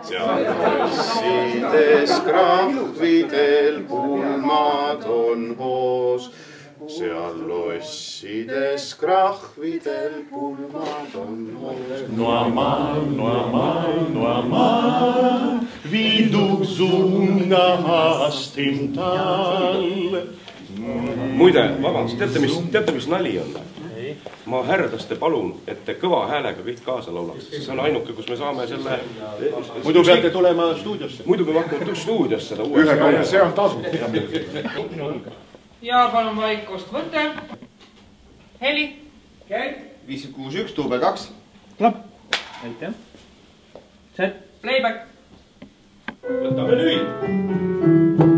Seal lossides krahvidel pulmad on hoos. Seal lossides krahvidel pulmad on hoos. Normal, wie du gesungen hast im Tal. Muide, vabandust, teate, mis nali on? Ma härdaste palun, et te kõva häälega kõik kaasa laulaks. See on ainuke, kus me saame selle... Muidu peate tulema stuudiosse. Muidu me hakkame stuudiosse seda Ühe korra, see on tasu. Ja palun vaikust võtte. Heli. Käib. 561, tuube 2. Klapp. Aitäh. Set. Playback. Võtame nüüd.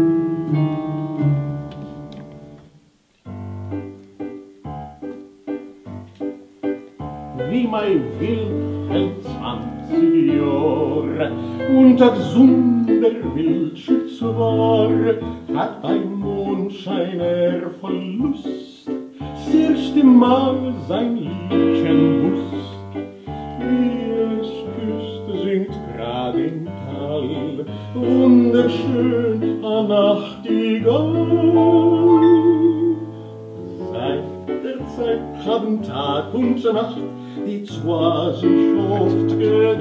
Wie mein Wilhelm 20 Jahre unter gesunder Wildschütz war, hat ein Mondscheiner Verlust das erste Mal sein Liedchen wusst. Wie es küsst, singt grad im Tal, wunderschön a Nachtigall. Seit der Zeit haben Tag und Nacht die zwei sich oft gedacht.